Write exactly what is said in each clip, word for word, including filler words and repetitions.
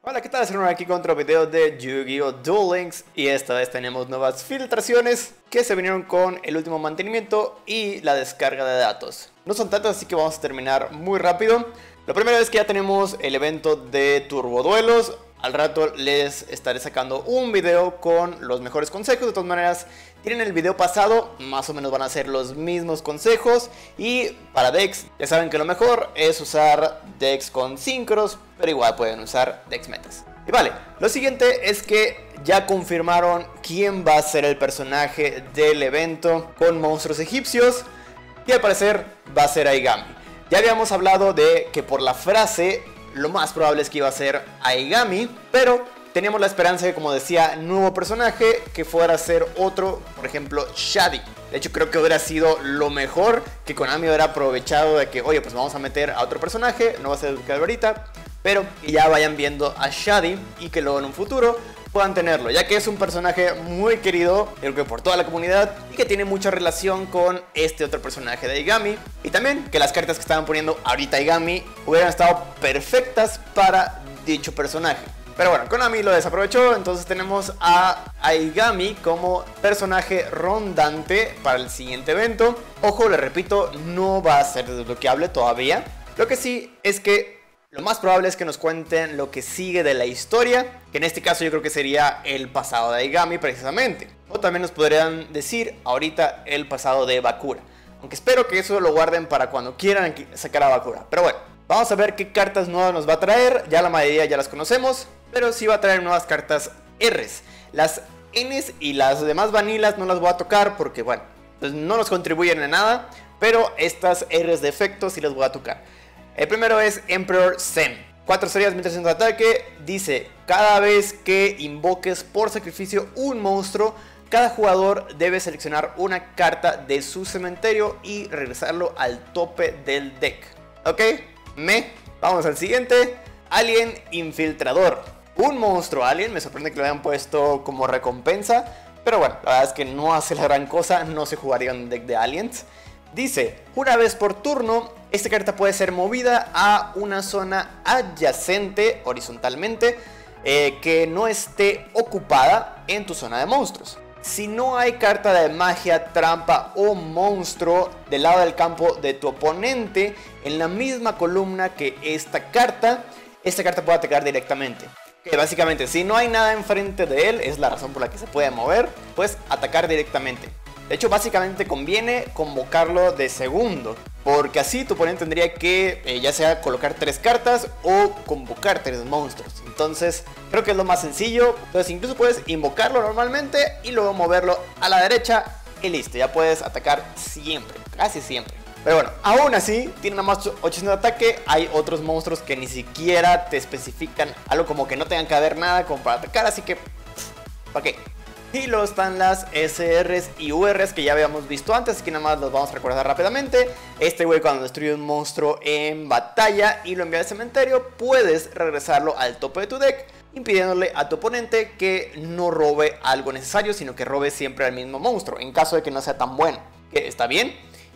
Hola, ¿qué tal? Soy aquí con otro video de Yu-Gi-Oh! Duel Links y esta vez tenemos nuevas filtraciones que se vinieron con el último mantenimiento y la descarga de datos. No son tantas, así que vamos a terminar muy rápido. Lo primero es que ya tenemos el evento de Turboduelos. Al rato les estaré sacando un video con los mejores consejos. De todas maneras, tienen el video pasado, más o menos van a ser los mismos consejos. Y para decks, ya saben que lo mejor es usar decks con sincros, pero igual pueden usar decks metas. Y vale, lo siguiente es que ya confirmaron quién va a ser el personaje del evento con monstruos egipcios. Y al parecer va a ser Aigami. Ya habíamos hablado de que por la frase lo más probable es que iba a ser Aigami, pero teníamos la esperanza de, como decía, nuevo personaje que fuera a ser otro, por ejemplo, Shadi. De hecho, creo que hubiera sido lo mejor que Konami hubiera aprovechado de que, oye, pues vamos a meter a otro personaje, no va a ser el que ahorita, pero que ya vayan viendo a Shadi y que luego en un futuro puedan tenerlo, ya que es un personaje muy querido, creo que por toda la comunidad, y que tiene mucha relación con este otro personaje de Aigami. Y también que las cartas que estaban poniendo ahorita Aigami hubieran estado perfectas para dicho personaje. Pero bueno, Konami lo desaprovechó, entonces tenemos a Aigami como personaje rondante para el siguiente evento. Ojo, le repito, no va a ser desbloqueable todavía. Lo que sí es que lo más probable es que nos cuenten lo que sigue de la historia, que en este caso yo creo que sería el pasado de Aigami precisamente. O también nos podrían decir ahorita el pasado de Bakura. Aunque espero que eso lo guarden para cuando quieran sacar a Bakura. Pero bueno, vamos a ver qué cartas nuevas nos va a traer. Ya la mayoría ya las conocemos, pero sí va a traer nuevas cartas R's. Las N's y las demás vanilas no las voy a tocar porque, bueno, pues no nos contribuyen en nada. Pero estas R's de efecto sí las voy a tocar. El primero es Emperor Zen. cuatro estrellas, mil trescientos de ataque. Dice, cada vez que invoques por sacrificio un monstruo, cada jugador debe seleccionar una carta de su cementerio y regresarlo al tope del deck. Ok, me. Vamos al siguiente. Alien Infiltrador. Un monstruo alien, me sorprende que lo hayan puesto como recompensa. Pero bueno, la verdad es que no hace la gran cosa, no se jugaría un deck de aliens. Dice, una vez por turno, esta carta puede ser movida a una zona adyacente horizontalmente eh, que no esté ocupada en tu zona de monstruos. Si no hay carta de magia, trampa o monstruo del lado del campo de tu oponente en la misma columna que esta carta, esta carta puede atacar directamente. Que básicamente, si no hay nada enfrente de él, es la razón por la que se puede mover, pues atacar directamente. De hecho, básicamente conviene convocarlo de segundo, porque así tu oponente tendría que eh, ya sea colocar tres cartas o convocar tres monstruos. Entonces creo que es lo más sencillo. Entonces incluso puedes invocarlo normalmente y luego moverlo a la derecha y listo, ya puedes atacar siempre, casi siempre. Pero bueno, aún así tiene nada más ochocientos de ataque. Hay otros monstruos que ni siquiera te especifican algo como que no tengan que haber nada como para atacar, así que ¿para qué? Y luego están las S Rs y U Rs que ya habíamos visto antes, así que nada más los vamos a recordar rápidamente. Este güey, cuando destruye un monstruo en batalla y lo envía al cementerio, puedes regresarlo al tope de tu deck, impidiéndole a tu oponente que no robe algo necesario, sino que robe siempre al mismo monstruo, en caso de que no sea tan bueno, que está bien.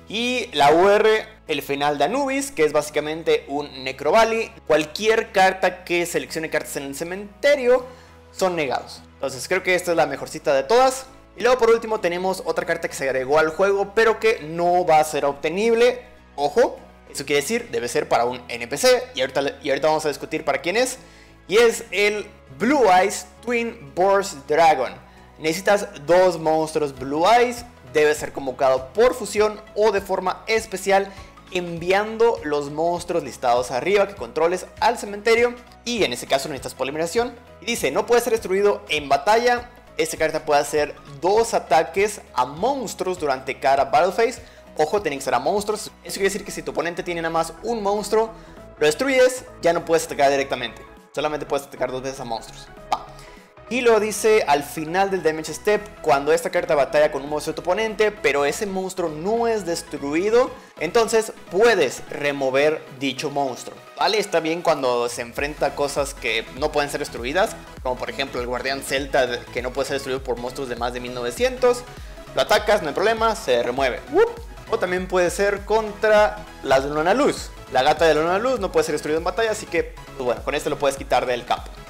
Y la U R, el final de Anubis, que es básicamente un Necrovalley. Cualquier carta que seleccione cartas en el cementerio son negados. Entonces creo que esta es la mejorcita de todas. Y luego por último tenemos otra carta que se agregó al juego, pero que no va a ser obtenible. Ojo, eso quiere decir, debe ser para un N P C. Y ahorita, y ahorita vamos a discutir para quién es. Y es el Blue Eyes Twin Burst Dragon. Necesitas dos monstruos Blue Eyes. Debe ser convocado por fusión o de forma especial, enviando los monstruos listados arriba que controles al cementerio. Y en ese caso necesitas polimerización. Y dice, no puede ser destruido en batalla. Esta carta puede hacer dos ataques a monstruos durante cada battle phase. Ojo, tienen que ser a monstruos. Eso quiere decir que si tu oponente tiene nada más un monstruo, lo destruyes, ya no puedes atacar directamente. Solamente puedes atacar dos veces a monstruos. Va. Y lo dice al final del damage step, cuando esta carta batalla con un monstruo de tu oponente, pero ese monstruo no es destruido, entonces puedes remover dicho monstruo. Vale, está bien cuando se enfrenta a cosas que no pueden ser destruidas, como por ejemplo el guardián celta que no puede ser destruido por monstruos de más de mil novecientos. Lo atacas, no hay problema, se remueve. O también puede ser contra las Luna Luz. La gata de la Luna Luz no puede ser destruida en batalla, así que, pues bueno, con esto lo puedes quitar del campo.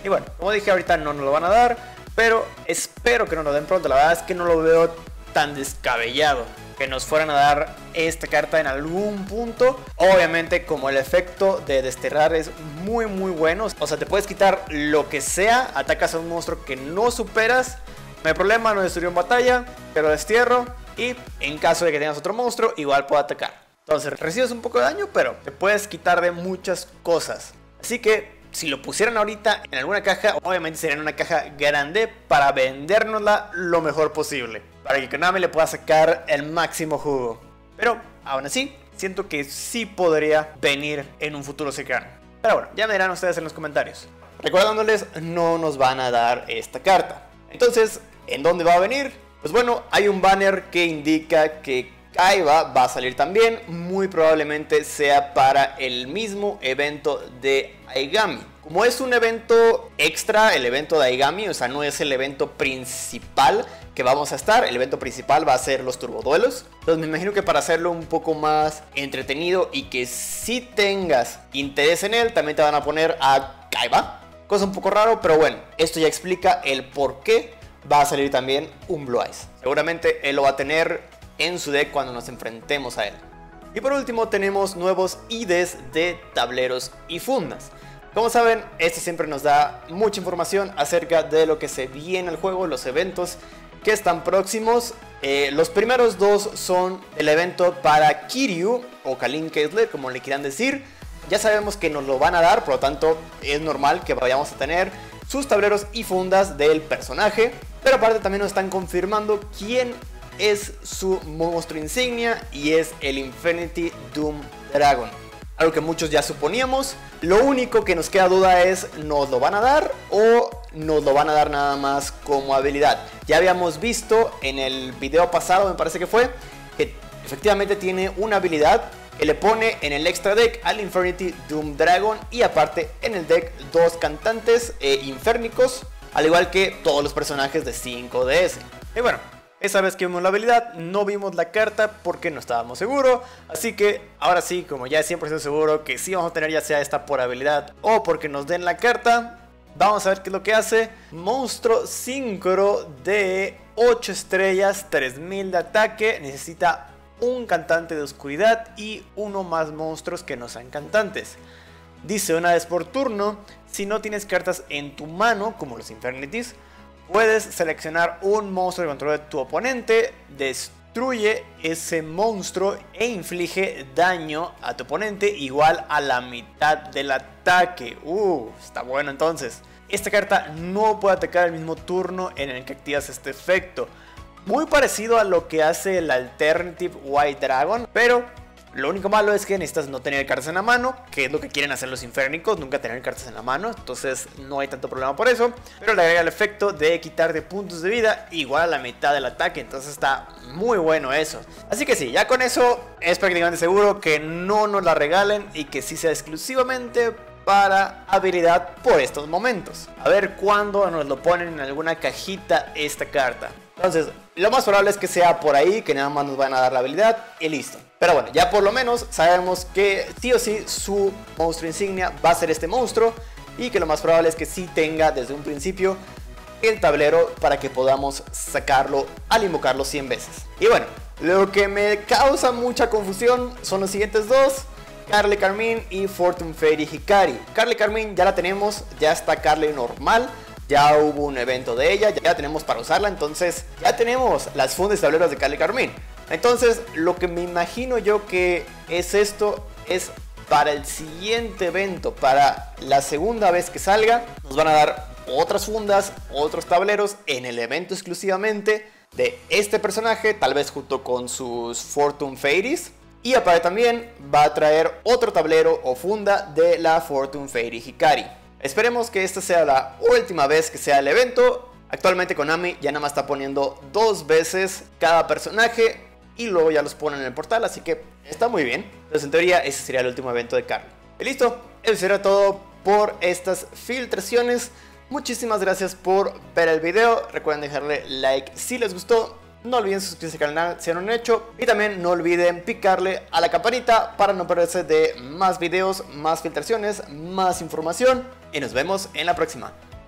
Y bueno, como dije, ahorita no nos lo van a dar, pero espero que nos lo den pronto. La verdad es que no lo veo tan descabellado que nos fueran a dar esta carta en algún punto. Obviamente, como el efecto de desterrar es muy muy bueno, o sea, te puedes quitar lo que sea, atacas a un monstruo que no superas, no hay problema, no destruyó en batalla, pero destierro, y en caso de que tengas otro monstruo, igual puedo atacar. Entonces recibes un poco de daño, pero te puedes quitar de muchas cosas. Así que si lo pusieran ahorita en alguna caja, obviamente sería en una caja grande para vendérnosla lo mejor posible, para que Konami le pueda sacar el máximo jugo. Pero aún así, siento que sí podría venir en un futuro cercano. Pero bueno, ya me dirán ustedes en los comentarios. Recordándoles, no nos van a dar esta carta. Entonces, ¿en dónde va a venir? Pues bueno, hay un banner que indica que Kaiba va a salir también. Muy probablemente sea para el mismo evento de Aigami. Como es un evento extra, el evento de Aigami, o sea, no es el evento principal que vamos a estar. El evento principal va a ser los turboduelos. Entonces me imagino que para hacerlo un poco más entretenido y que si tengas interés en él, también te van a poner a Kaiba. Cosa un poco raro, pero bueno, esto ya explica el por qué va a salir también un Blue Eyes. Seguramente él lo va a tener en su deck cuando nos enfrentemos a él. Y por último tenemos nuevos I Ds de tableros y fundas. Como saben, esto siempre nos da mucha información acerca de lo que se viene al juego, los eventos que están próximos. Eh, los primeros dos son el evento para Kiryu o Kalin Kessler, como le quieran decir. Ya sabemos que nos lo van a dar, por lo tanto es normal que vayamos a tener sus tableros y fundas del personaje. Pero aparte también nos están confirmando quién es su monstruo insignia, y es el Infinity Doom Dragon. Algo que muchos ya suponíamos. Lo único que nos queda duda es, ¿nos lo van a dar o nos lo van a dar nada más como habilidad? Ya habíamos visto en el video pasado, me parece que fue, que efectivamente tiene una habilidad que le pone en el extra deck al Infinity Doom Dragon, y aparte en el deck dos cantantes eh, inférnicos, al igual que todos los personajes de cinco D S. Y bueno, esa vez que vimos la habilidad, no vimos la carta porque no estábamos seguros. Así que ahora sí, como ya es cien por ciento seguro que sí vamos a tener ya sea esta por habilidad o porque nos den la carta, vamos a ver qué es lo que hace. Monstruo síncro de ocho estrellas, tres mil de ataque. Necesita un cantante de oscuridad y uno más monstruos que no sean cantantes. Dice, una vez por turno, si no tienes cartas en tu mano, como los Infernities, puedes seleccionar un monstruo de control de tu oponente, destruye ese monstruo e inflige daño a tu oponente igual a la mitad del ataque. Uh, está bueno entonces. Esta carta no puede atacar el mismo turno en el que activas este efecto. Muy parecido a lo que hace el Alternative White Dragon, pero lo único malo es que necesitas no tener cartas en la mano, que es lo que quieren hacer los inférnicos, nunca tener cartas en la mano. Entonces no hay tanto problema por eso, pero le agrega el efecto de quitarte puntos de vida igual a la mitad del ataque. Entonces está muy bueno eso. Así que sí, ya con eso es prácticamente seguro que no nos la regalen y que sí sea exclusivamente para habilidad por estos momentos. A ver cuándo nos lo ponen en alguna cajita esta carta. Entonces, lo más probable es que sea por ahí, que nada más nos van a dar la habilidad y listo. Pero bueno, ya por lo menos sabemos que sí o sí su monstruo insignia va a ser este monstruo, y que lo más probable es que sí tenga desde un principio el tablero para que podamos sacarlo al invocarlo cien veces. Y bueno, lo que me causa mucha confusión son los siguientes dos: Carly Carmine y Fortune Fairy Hikari. Carly Carmine ya la tenemos, ya está Carly normal. Ya hubo un evento de ella, ya la tenemos para usarla, entonces ya tenemos las fundas y tableros de Carly Carmine. Entonces lo que me imagino yo que es esto, es para el siguiente evento, para la segunda vez que salga, nos van a dar otras fundas, otros tableros en el evento exclusivamente de este personaje, tal vez junto con sus Fortune Fairies. Y aparte también va a traer otro tablero o funda de la Fortune Fairy Hikari. Esperemos que esta sea la última vez que sea el evento. Actualmente Konami ya nada más está poniendo dos veces cada personaje y luego ya los ponen en el portal, así que está muy bien. Entonces en teoría ese sería el último evento de Carly. Y listo, eso será todo por estas filtraciones. Muchísimas gracias por ver el video. Recuerden dejarle like si les gustó. No olviden suscribirse al canal si no lo han hecho. Y también no olviden picarle a la campanita para no perderse de más videos, más filtraciones, más información. Y nos vemos en la próxima.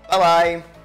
Bye bye.